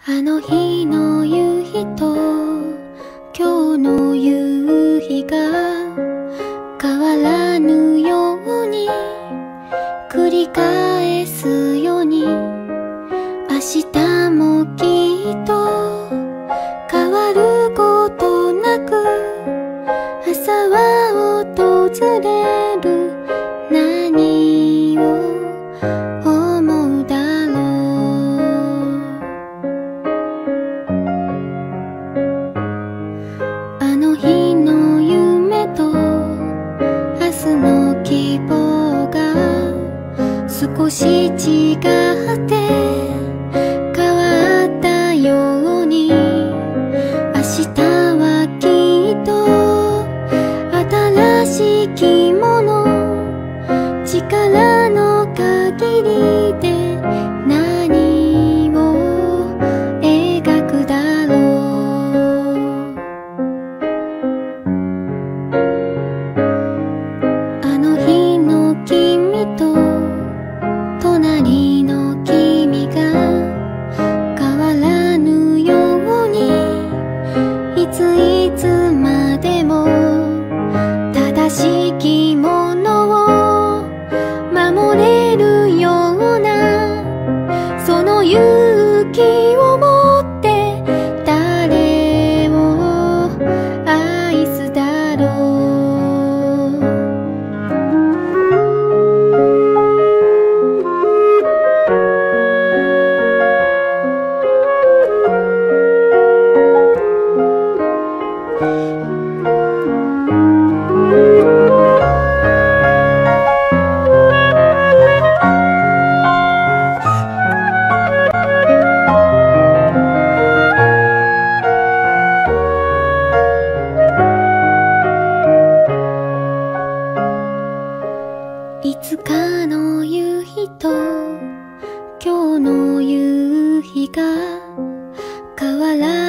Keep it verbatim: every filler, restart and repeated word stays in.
あの日の夕日と今日の夕日が変わらぬように繰り返すように明日もきっと変わることなく朝は訪れる。何を思うだろう。あの日の夢と明日の希望が少し違って変わったように明日はきっと新しい着物力の限りで何を描くだろう。あの日の君と隣の君が変わらぬようにいついつまでも正しきものを守れるようなその勇気を持って誰を愛すだろう。いつかの夕日と今日の夕日が変わら